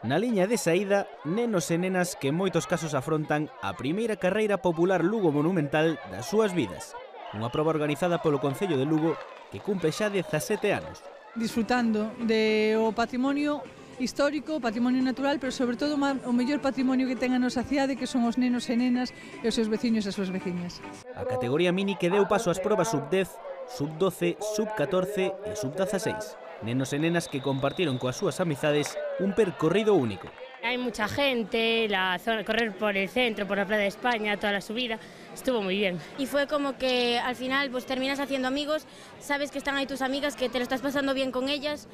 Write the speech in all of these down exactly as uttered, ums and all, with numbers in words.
Na liña de saída, nenos e nenas que en moitos casos afrontan a primeira carreira popular Lugo Monumental das súas vidas. Unha proba organizada polo Concello de Lugo que cumple xa dezasete anos. Disfrutando de o patrimonio histórico, patrimonio natural, pero sobre todo o mellor patrimonio que ten a nosa cidade, que son os nenos e nenas e os seus veciños e as súas veciñas. A categoría mini que deu paso ás probas sub dez, sub doce, sub catorce e sub dezaseis. Nenos e nenas que compartiron coas súas amizades un percorrido único. Hay mucha gente, la zona, correr por el centro, por la Plaza de España, toda la subida, estuvo muy bien. Y fue como que al final pues terminas haciendo amigos, sabes que están ahí tus amigas, que te lo estás pasando bien con ellas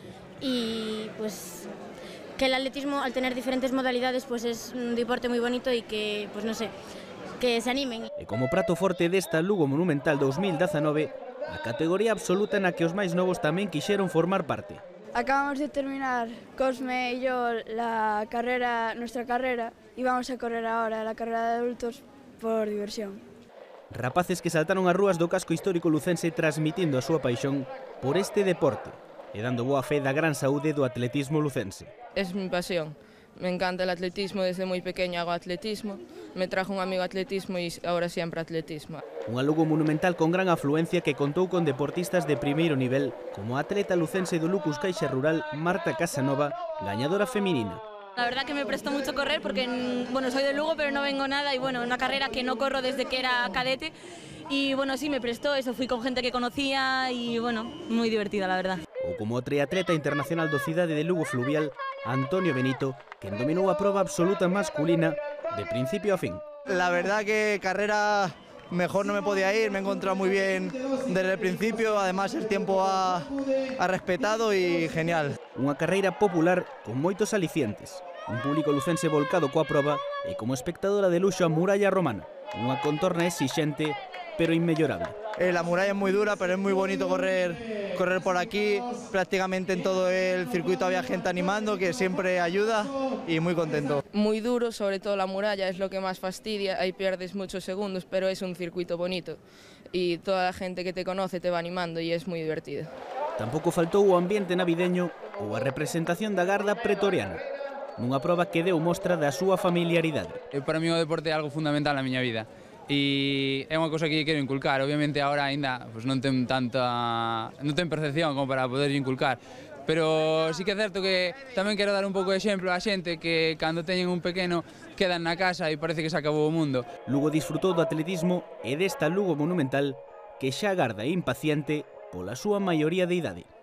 y pues que el atletismo al tener diferentes modalidades pues es un deporte muy bonito y que pues no sé, que se animen. E como prato forte desta Lugo Monumental dos mil dezanove, a categoría absoluta na que os máis novos tamén quixeron formar parte. Acabamos de terminar, Cosme y yo, la carrera, nuestra carrera, y vamos a correr ahora la carrera de adultos por diversión. Rapaces que saltaron as rúas do casco histórico lucense transmitindo a súa paixón por este deporte e dando boa fe da gran saúde do atletismo lucense. Es mi pasión. Me encanta el atletismo, desde muy pequeño hago atletismo. Me trajo un amigo atletismo y ahora siempre atletismo. Unha Lugo Monumental con gran afluencia que contou con deportistas de primeiro nivel, como a atleta lucense do Lucus Caixa Rural Marta Casanova, gañadora feminina. La verdad que me prestó mucho correr porque, bueno, soy de Lugo pero no vengo nada y bueno, una carrera que no corro desde que era cadete y bueno, sí me prestó, eso fui con gente que conocía y bueno, muy divertida la verdad. Ou como triatleta internacional do Cidade de Lugo Fluvial, Antonio Benito, que dominou a proba absoluta masculina de principio a fin. La verdad que carrera mejor no me podía ir, me he encontrado muy bien desde el principio, además el tiempo ha, ha respetado y genial. Unha carreira popular con moitos alicientes, un público lucense volcado coa proba e como espectadora de luxo a muralla romana, unha contorna exixente pero inmellorable. Eh, la muralla es muy dura, pero es muy bonito correr, correr por aquí. Prácticamente en todo el circuito había gente animando, que siempre ayuda y muy contento. Muy duro, sobre todo la muralla, es lo que más fastidia, ahí pierdes muchos segundos, pero es un circuito bonito y toda la gente que te conoce te va animando y es muy divertido. Tampouco faltou o ambiente navideño ou a representación da Garda pretoriana, nunha proba que deu mostra da súa familiaridade. Para mí o deporte é algo fundamental na miña vida. E é unha cosa que quero inculcar, obviamente agora ainda pues, non ten tanta non ten percepción como para poder inculcar, pero sí que é certo que tamén quero dar un pouco de exemplo á xente que cando teñen un pequeno quedan na casa e parece que se acabou o mundo. Lugo disfrutou do atletismo e desta Lugo Monumental que xa agarda impaciente pola súa maioría de idade.